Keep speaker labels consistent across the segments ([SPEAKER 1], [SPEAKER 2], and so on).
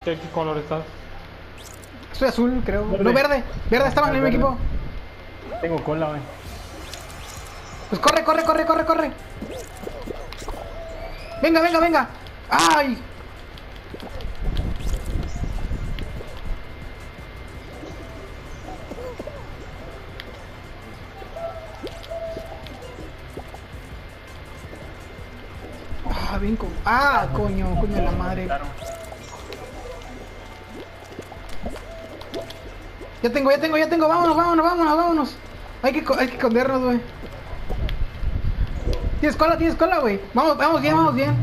[SPEAKER 1] ¿Qué color estás?
[SPEAKER 2] Soy azul, creo.
[SPEAKER 1] Verde.
[SPEAKER 2] No, verde. Verde, estaban en el
[SPEAKER 1] Verde.
[SPEAKER 2] mismo equipo.
[SPEAKER 1] Tengo cola, güey.
[SPEAKER 2] Pues corre, corre, corre, corre, corre. Venga, venga, venga. ¡Ay! Ah, bien con... Ah, coño, coño de la madre. Ya tengo, ya tengo, ya tengo. Vámonos, vámonos, vámonos, vámonos. Hay que escondernos, güey. Tienes cola, güey. Vamos, vamos bien, vamos bien.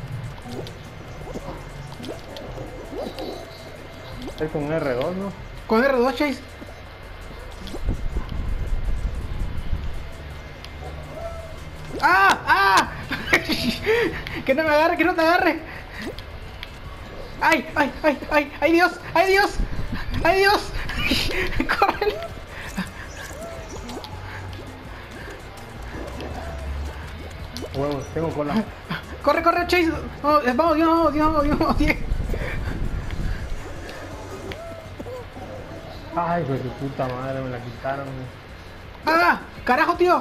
[SPEAKER 1] Estoy con un R2, ¿no?
[SPEAKER 2] Con R2, Chase. ¡Ah! ¡Ah! Que no me agarre, que no te agarre. ¡Ay, ay, ay, ay! ¡Ay, Dios! ¡Ay, Dios! ¡Ay, Dios! ¡Corre!
[SPEAKER 1] Huevos, tengo cola.
[SPEAKER 2] ¡Corre, corre, Chase! Vamos, vamos, Dios, vamos, Dios, vamos, vamos, Dios.
[SPEAKER 1] Ay, pues su puta madre, me la quitaron, güey.
[SPEAKER 2] ¡Ah! ¡Carajo, tío!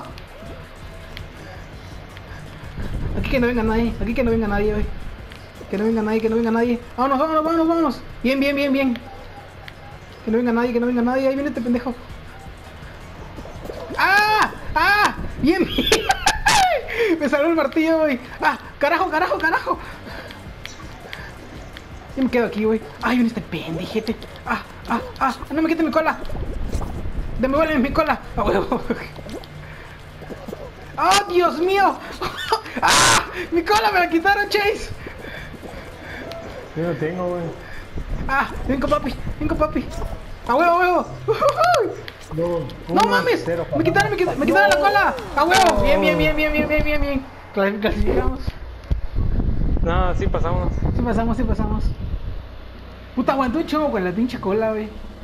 [SPEAKER 2] Aquí que no venga nadie, aquí que no venga nadie, güey. Que no venga nadie, que no venga nadie. Vámonos, vámonos, vámonos, vámonos. Bien, bien, bien, bien. Que no venga nadie, que no venga nadie. Ahí viene este pendejo. ¡Ah! ¡Ah! Bien, bien. Me salió el martillo, güey. ¡Ah! ¡Carajo, carajo, carajo! Yo me quedo aquí, güey. ¡Ay, viene este pendejete! ¡Ah! ¡Ah! ¡Ah! ¡No me quite mi cola! ¡Devuélveme mi cola! ¡Ah, huevo! ¡Oh, Dios mío! ¡Ah! ¡Mi cola me la quitaron, Chase!
[SPEAKER 1] Yo no tengo, güey.
[SPEAKER 2] ¡Ah! ¡Vengo, papi! ¡Vengo, papi! ¡A huevo, a huevo! ¡No mames! ¡Me quitaron la cola! ¡A huevo! Bien, bien, bien, bien, bien, bien, bien, bien. Clasificamos.
[SPEAKER 1] No, sí pasamos.
[SPEAKER 2] Sí pasamos, sí pasamos. Puta, aguantó un chingo con la pinche cola, güey.